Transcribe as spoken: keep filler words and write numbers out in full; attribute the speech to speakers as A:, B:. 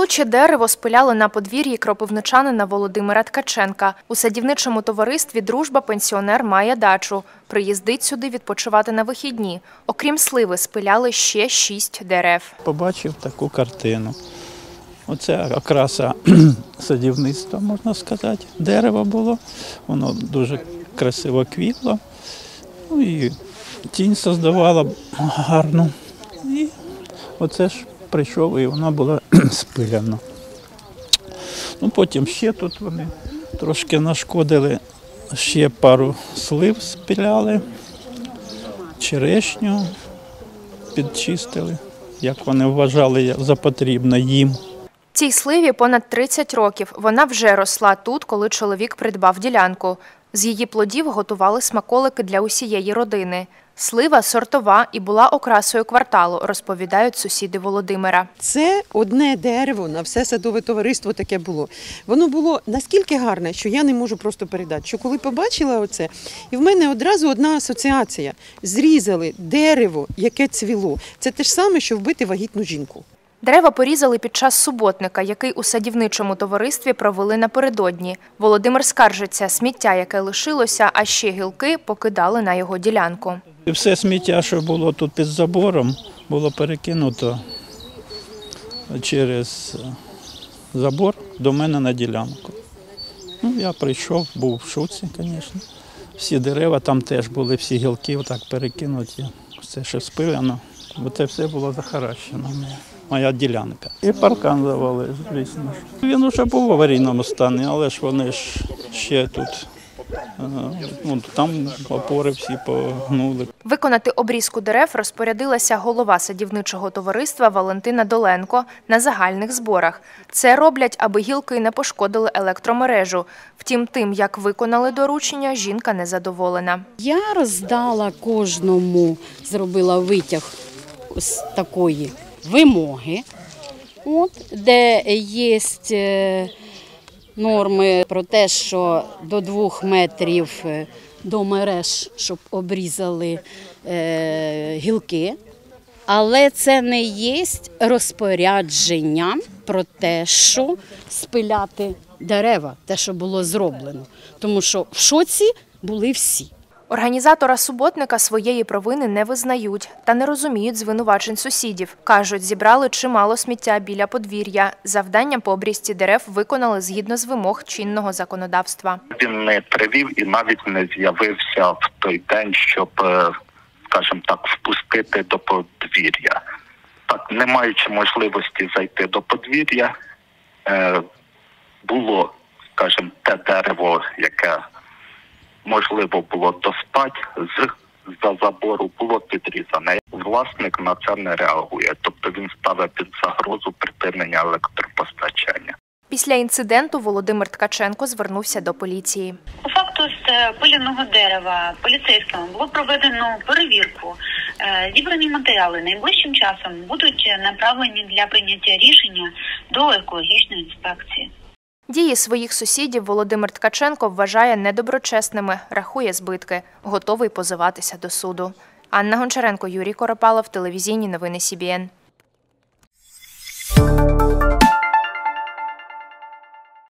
A: Колюче дерево спиляли на подвір'ї кропивничанина Володимира Ткаченка. У садівничому товаристві «Дружба» пенсіонер має дачу. Приїздить сюди відпочивати на вихідні. Окрім сливи, спиляли ще шість дерев.
B: Побачив таку картину. Оце окраса садівництва, можна сказати. Дерево було, воно дуже красиво квітло. Ну і тінь создавала гарну. І оце ж прийшов, і воно було спиляно. Ну, потім ще тут вони трошки нашкодили, ще пару слив спиляли, черешню підчистили, як вони вважали за потрібне їм.
A: Цій сливі понад тридцять років. Вона вже росла тут, коли чоловік придбав ділянку. З її плодів готували смаколики для усієї родини. Слива сортова і була окрасою кварталу, розповідають сусіди Володимира.
C: Це одне дерево, на все садове товариство таке було. Воно було наскільки гарне, що я не можу просто передати. Що коли побачила оце, і в мене одразу одна асоціація. Зрізали дерево, яке цвіло. Це те ж саме, що вбити вагітну жінку.
A: Дерева порізали під час суботника, який у садівничому товаристві провели напередодні. Володимир скаржиться, сміття, яке лишилося, а ще гілки покидали на його ділянку.
B: Все сміття, що було тут під забором, було перекинуто через забор до мене на ділянку. Ну, я прийшов, був в шоці, звісно. Всі дерева там теж були, всі гілки отак перекинуті, все ще спилено, бо це все було захаращено. Моя ділянка. І паркан завалив, звісно. Він вже був в аварійному стані, але ж вони ж ще тут, ну, там опори всі погнули.
A: Виконати обрізку дерев розпорядилася голова садівничого товариства Валентина Доленко на загальних зборах. Це роблять, аби гілки не пошкодили електромережу. Втім, тим, як виконали доручення, жінка незадоволена.
D: Я роздала кожному, зробила витяг з такої вимоги, от, де є норми про те, що до двох метрів до мереж, щоб обрізали е, гілки, але це не є розпорядження про те, що спиляти дерева, те, що було зроблено, тому що в шоці були всі.
A: Організатора суботника своєї провини не визнають та не розуміють звинувачень сусідів. Кажуть, зібрали чимало сміття біля подвір'я. Завдання по обрізці дерев виконали згідно з вимог чинного законодавства.
E: Він не привів і навіть не з'явився в той день, щоб, скажімо так, впустити до подвір'я. Так, не маючи можливості зайти до подвір'я, було, скажімо, те дерево, яке можливо було достати з-за забору, було підрізане. Власник на це не реагує, тобто він ставить під загрозу припинення електропостачання.
A: Після інциденту Володимир Ткаченко звернувся до поліції.
F: По факту з пиляного дерева поліцейськими було проведено перевірку. Зібрані матеріали найближчим часом будуть направлені для прийняття рішення до екологічної інспекції.
A: Дії своїх сусідів Володимир Ткаченко вважає недоброчесними, рахує збитки, готовий позиватися до суду. Анна Гончаренко, Юрій Коропалов, телевізійні новини Сі Бі Ен.